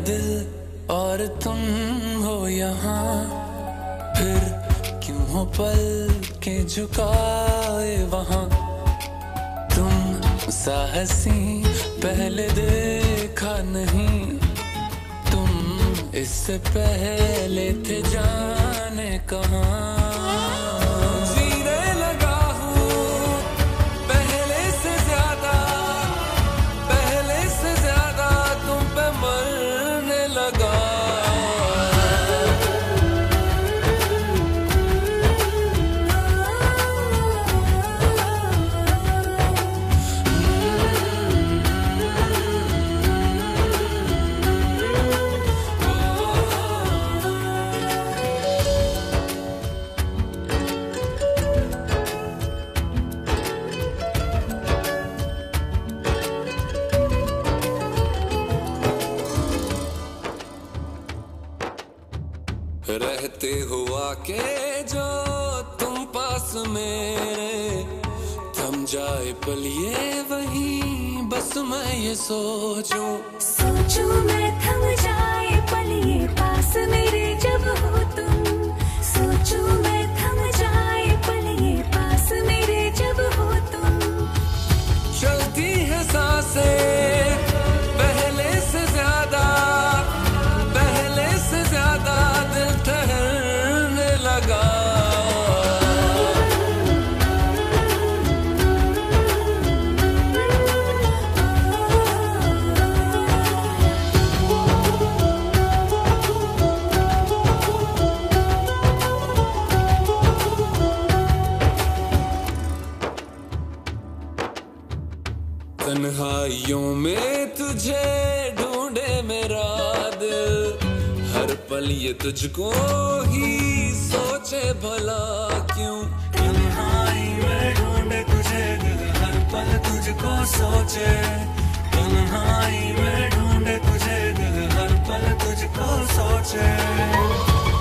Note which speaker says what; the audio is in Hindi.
Speaker 1: दिल और तुम हो यहाँ, फिर क्यों हो पल के झुकाए वहाँ। तुम सा हंसी पहले देखा नहीं, तुम इससे पहले थे जाने कहाँ। रहते हुआ के जो तुम पास मेरे, थम जाए पल ये वही बस मैं ये सोचूं
Speaker 2: मैं थम जाए पल ये पास मेरे जब हो तुम। सोचूं मैं थम जाए पल ये पास मेरे जब हो तुम।
Speaker 1: चलती है सांसें पहले से ज्यादा दिल ठहरने लगा। तन्हाइयों में तुझे ढूंढे मेरा दिल, हर पल ये तुझको ही सोचे भला क्यों।
Speaker 3: तन्हाई में ढूंढे तुझे दिल, हर पल तुझको सोचे। तन्हाई में ढूंढे तुझे दिल, हर पल तुझको सोचे।